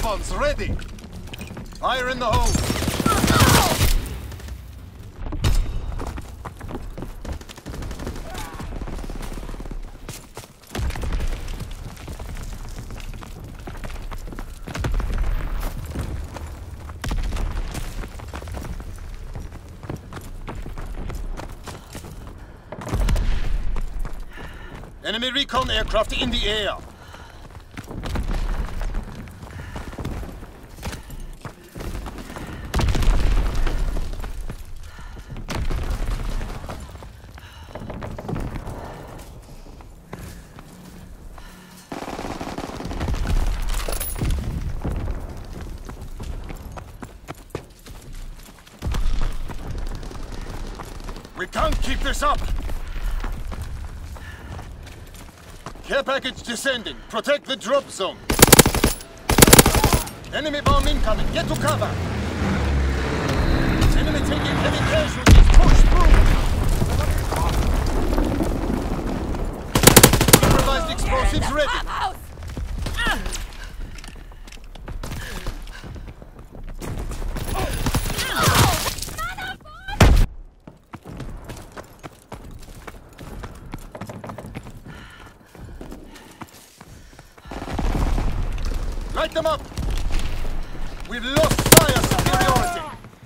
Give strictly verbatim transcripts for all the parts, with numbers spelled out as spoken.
bombs ready! Fire in the hole! Enemy recon aircraft in the air! We can't keep this up! Care package descending. Protect the drop zone. Enemy bomb incoming. Get to cover. Enemy taking heavy casualties. Push through. Improvised explosives ready. Light them up! We've lost fire superiority!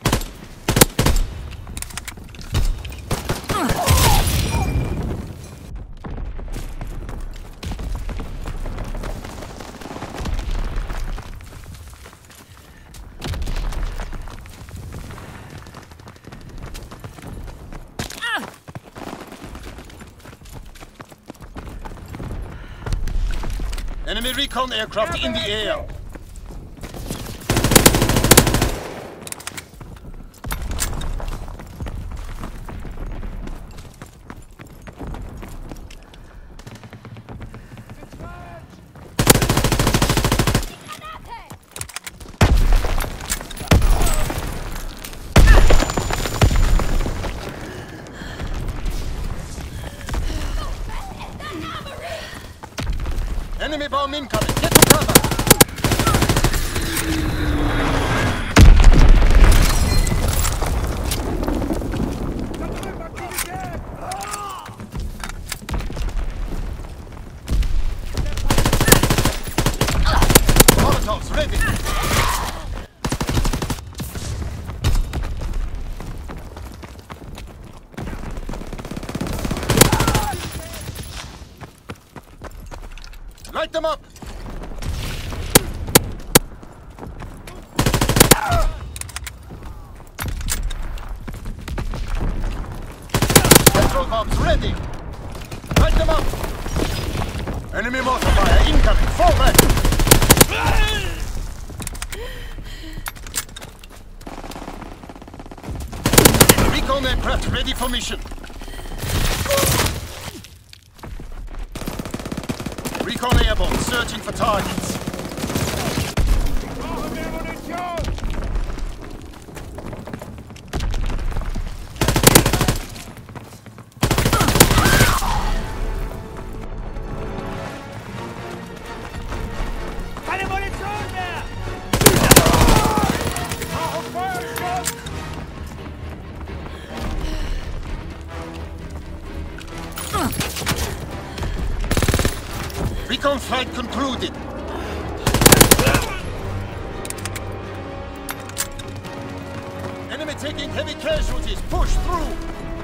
Enemy recon aircraft in the air! Enemy bomb incoming! Get to cover! Molotovs ready! Light them up! Petrol bombs ready! Light them up! Enemy mortar fire incoming! Fall back! Recon aircraft ready for mission! Recon airborne, searching for targets. Keine Munition mehr! Recon flight concluded. Enemy taking heavy casualties. Push through.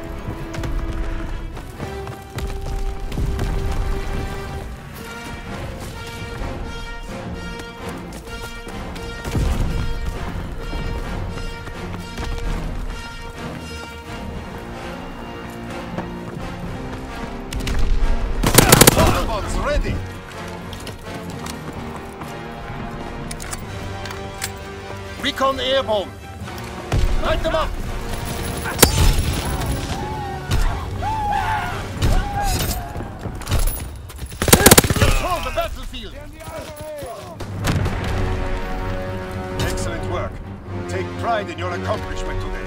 Ready! Recon airborne! Light them up! Control the battlefield! Excellent work. Take pride in your accomplishment today.